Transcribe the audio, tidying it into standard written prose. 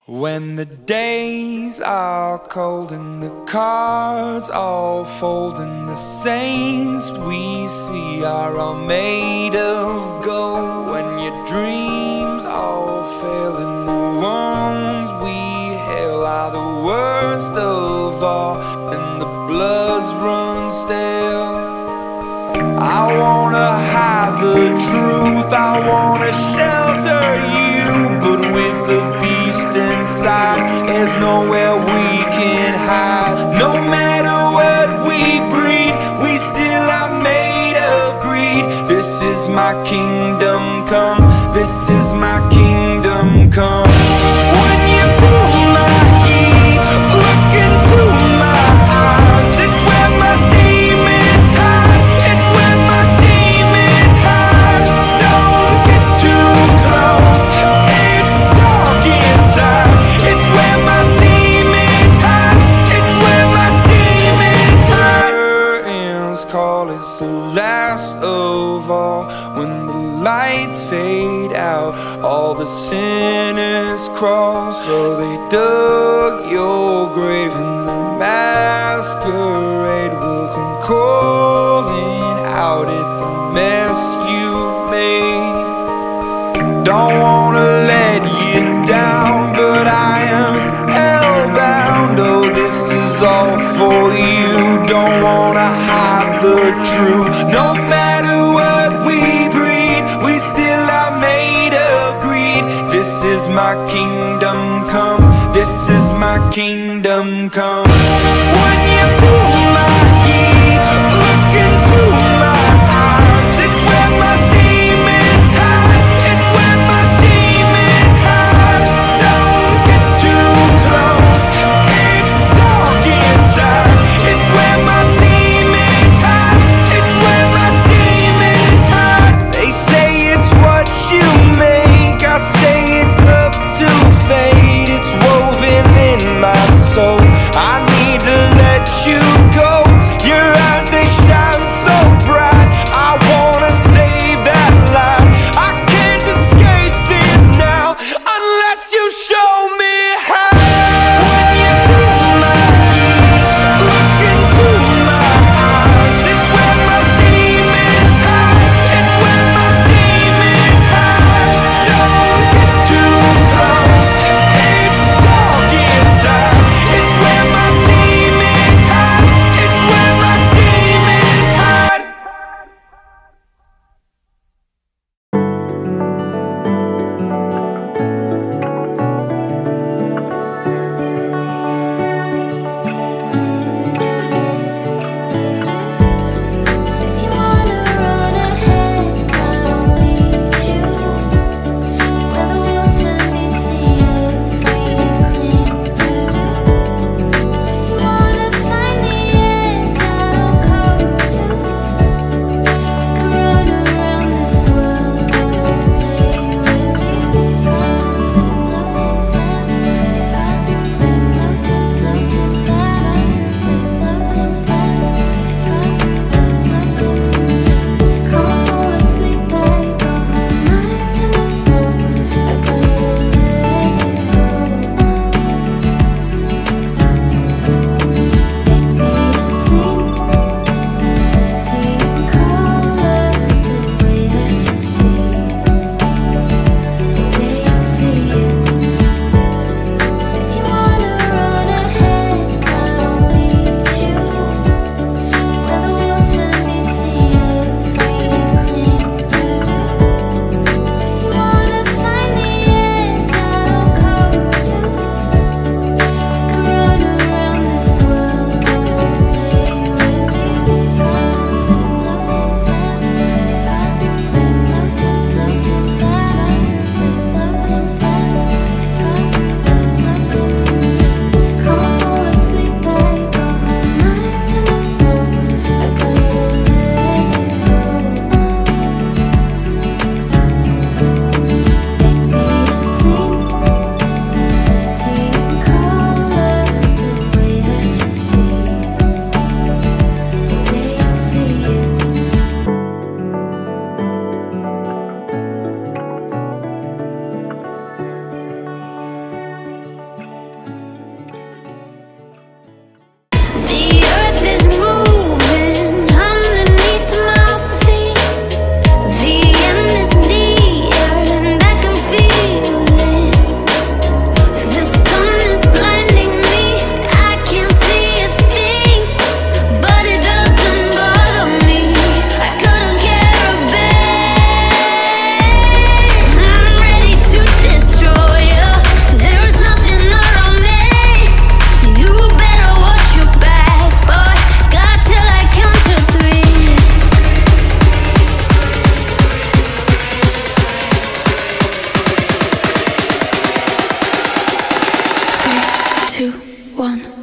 When the days are cold and the cards all fold and the saints we see are all made of gold, when your dreams all fail and the ones we hail are the worst of all and the bloods run stale, I wanna hide the truth, I wanna shelter you, but with the beast inside, there's nowhere we can hide. No matter what we breed, we still are made of greed. This is my kingdom come, this is my kingdom come. When you pull my heat, look into my eyes, it's where my demons hide, it's where my demons hide. Don't get too close, it's dark inside, it's where my demons hide, it's where my demons hide. Curtains call, it's the last of all. When the lights fade out, all the sinners crawl. So they dug your grave and the masquerade will come calling out at the mess you've made. Don't wanna let you down, but I am hellbound. Oh, this is all for you. Don't wanna hide the truth. No matter what we breed, we still are made of greed. This is my kingdom come, this is my kingdom come. When you pull my heat, look into my eyes, it's where my demons hide, it's where my demons hide. Don't get too close, it's dark inside, it's where my demons hide, it's where my demons hide. They say it's what you make, I say it's up to fate. It's woven in my soul, I two, one.